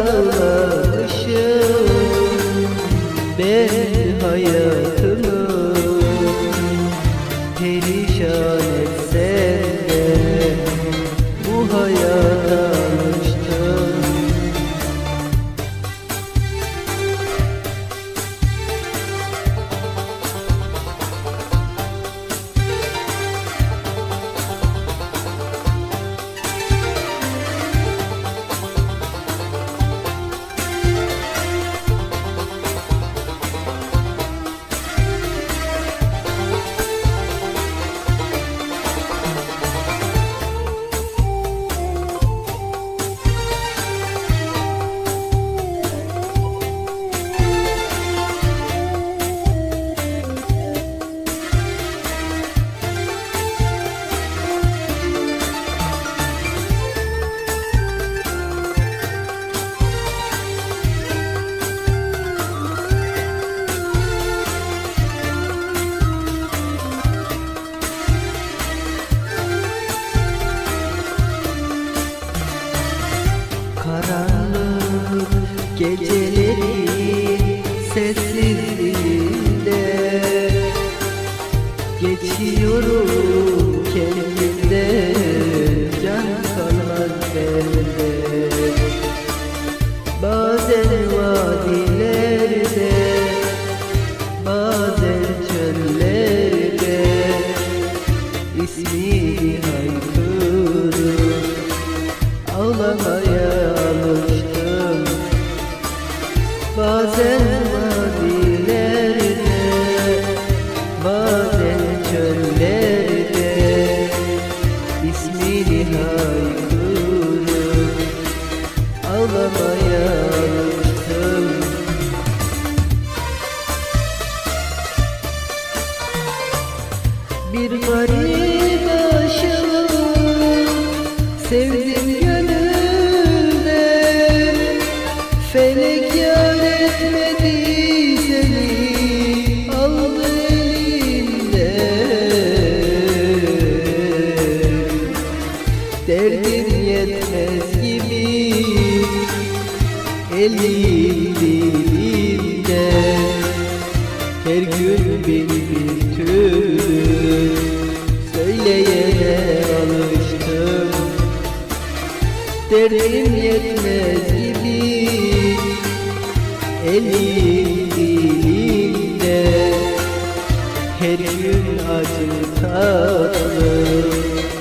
bağlamışım ben hayatımı. Perişan etsen de bu hayata alıştım. Karanlık gecelerin sessizliğinde geçiyorum kendimde, can kalmaz bende. Bazen vadilerde, bazen çöllerde ismini haykırıp ağlamaya alıştım. Bazen vadilerde, bazen çöllerde ismini haykırıp ağlamaya alıştım. Bir garip aşığım sevdim gönülden, felek yar etmedi seni, aldı elimden. Derdim yetmez gibi elim dilimde, her gün beni bir türlü söyleyene alıştım. Derdim yetmez gibi elim dilimde, her gün acı tatlı